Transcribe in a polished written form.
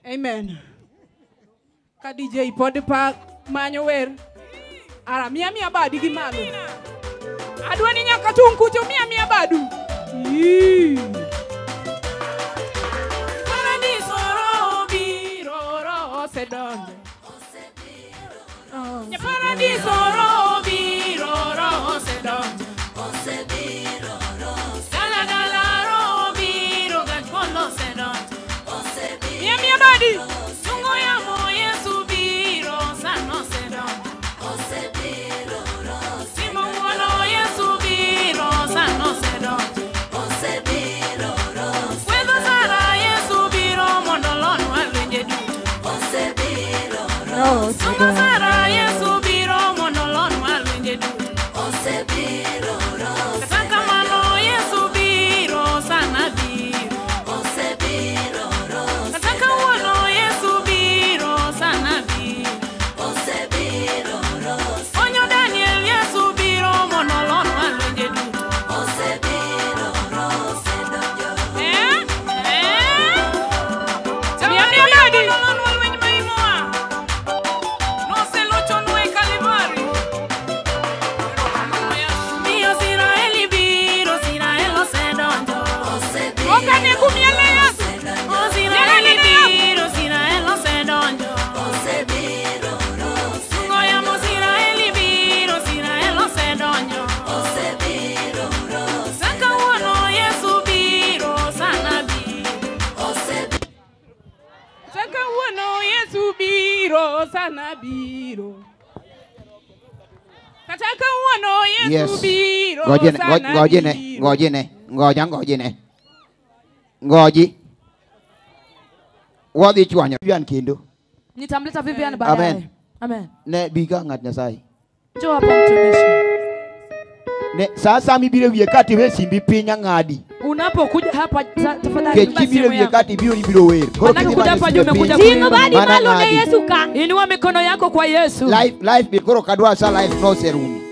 Amen. Ka DJ pod pa manyo wer. Ara mia badi gi malo. Adwani nyaka tung kucho mia badu. Paradiso ro biro ro sedonjo. Nya paradiso ro biro ro sedonjo. Osebiro ro. Gala ro biro gachondo sedonjo. Osebiro. Mia badi. Sungo ya mo Yesu biro sano sedonjo. Osebiro ro. Simo wono Yesu biro sano sedonjo. Osebiro ro. Puedo sara Yesu biro mondolon walwenje du. Osebiro ro. Sungo sara Yesu biro mondolon walwenje du. Osebiro ro. Kataka mano Yesu biro sana biro. Osebiro ro. Kataka wono Yesu biro sana biro. Osebiro ro. Onyo Daniel Yesu biro mondolon walwenje du. Osebiro ro. Sedonjo. Mondolon walwenje maimoa. No se lo chono e Calvari. Mio Siraeli biro, Siraelo sedonjo. Okane kumiele Yesu. O Siraeli biro, Siraelo sedonjo. Osebiro ro. Sungoya mo Siraeli biro, Siraelo sedonjo. Osebiro ro. Saka wono Yesu biro, sana biro. Osebiro. Saka wono Yesu biro, sana biro. Kataka wono Yesu biro, sana Ngojine. Ngoji. Wadi chwanya Vivian kendo. Nitamleta Vivian baadaye. Amen. Amen. Ne biga ngat Nyasaye. Njoo hapa mtumishi. Ne sasa mibire wiye kati we simbi pinya ngadi. Unapokuja hapa tafadhali Ke chibire wiye kati bio ni biro wer. Kuja hapa juu umekuja Jingo badi malo ne Yesu ka. Inua mikono yako kwa Yesu. Life bi koro kadwa sa life no serum.